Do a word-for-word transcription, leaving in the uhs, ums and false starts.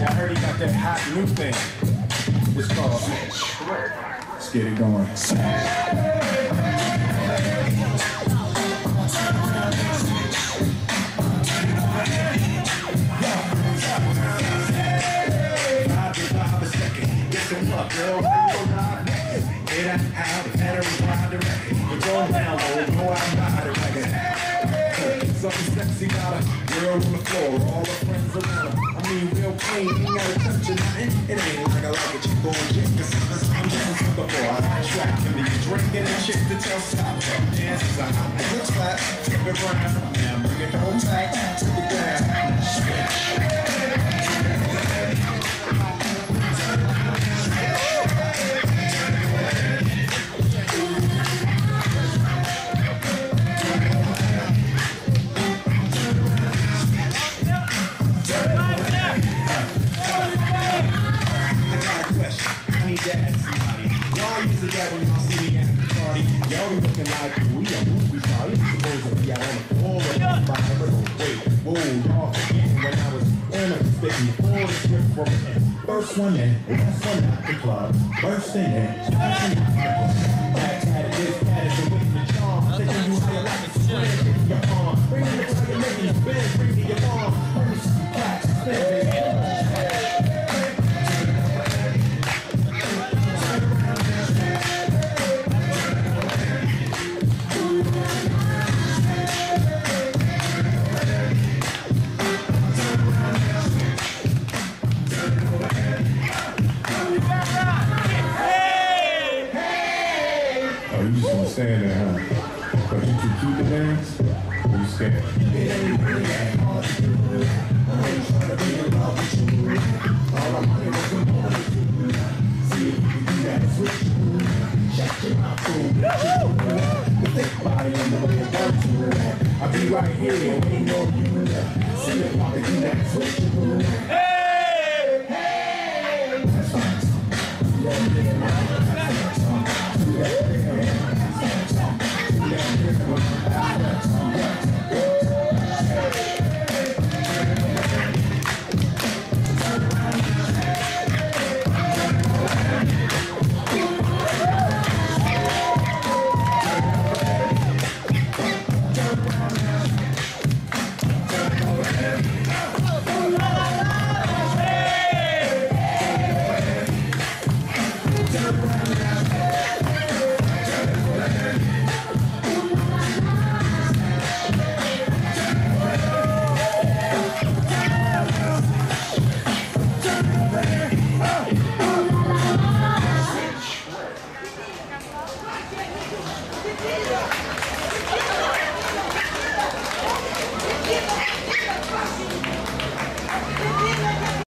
I heard he got that hot new thing. It's called Shred. Let's get it going. Up, girl, how you ride next? Get out how the veterans ride the record. But don't down low, go out and buy the record. Something sexy got a girl on the floor, all her friends around her. I mean, real clean, ain't gotta touch it, nothing. It ain't like I like it, you go and kick the sisters. I'm down to the floor, I track him, you drinking and shit to tell stop. Dances are hot, it looks flat, flip it around. Now bring it home back to the ground. Y'all be looking like we a movie star. You supposed to be out on the floor with everybody, but wait, whoa, y'all forgetting when I was in a spitting before the script for me. First one in, last one out the club. First in there, splashing out the club. Back at it, this cat is away from the charm. Taking you how you like it, spread it in your arm. Bring it to your making you spin, bring me your arm. Bring me some claps, spin it. You just gonna stand there, huh? But you can keep the dance, or you stand? It ain't really that hard to do. I ain't trying to be in love with you. All I'm money was some more to do. See if you can do that switch. Shut your mouth, fool. The thick body and the way it works. I'll be right here, waiting on you. See if I can do that switch. Hey! Hey! That's fine. Yeah, yeah, Yeah.